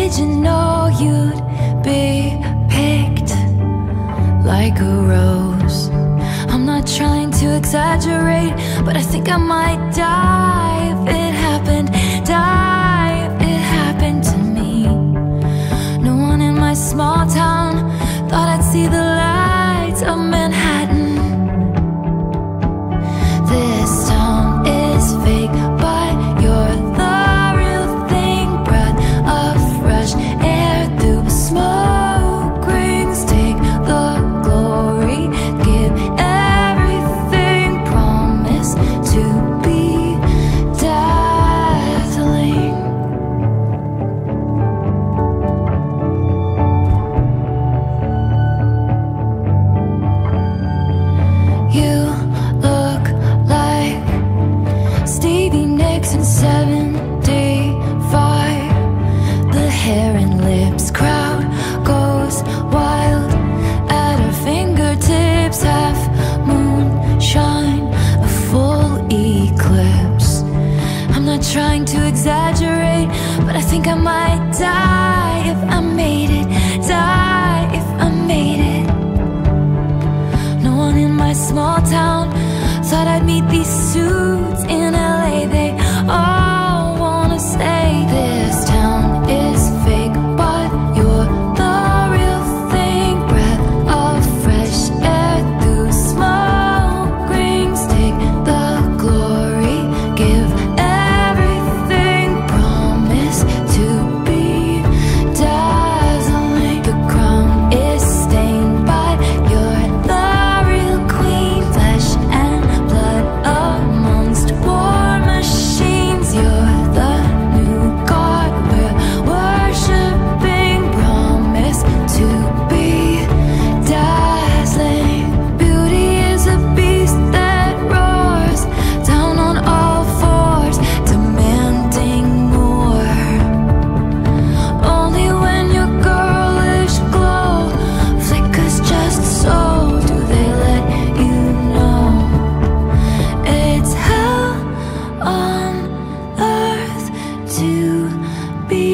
Did you know you'd be picked like a rose? I'm not trying to exaggerate, but I think I might die if it happened. Die if it happened to me. No one in my small town thought I'd see the lights of Manhattan. This town is fake, but you're the real thing. Breath of fresh air through smoke rings. Take the glory, give everything. Promise to be dazzling. You look like Stevie Nicks in 75. The hair and lips, crowd goes wild at her fingertips. Half moonshine, a full eclipse. I'm not trying to exaggerate, but I think I might die if I made it. Die if I made it. No one in my small town thought I'd meet these suits in LA. They all wanna say this town is fake, but you're the real thing. Breath of fresh air through smoke rings. Take the glory, give everything. Promise to be dazzling. The crown is stained, but you're the real queen. Flesh and blood amongst war machines. You're the new god we're worshipping. Promise to be dazzling. Beauty is a beast that roars down on all fours, demanding more. Only when your girlish glow flickers just so do they let you know it's hell on earth to be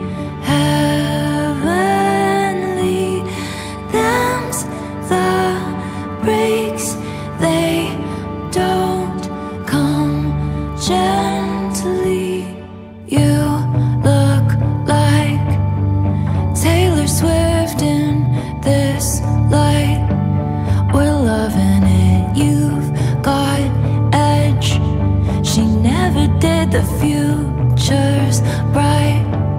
heavenly. Them's the breaks, they don't come gently. You look like Taylor Swift in this light. We're loving it, you've got edge. She never did, the future's bright.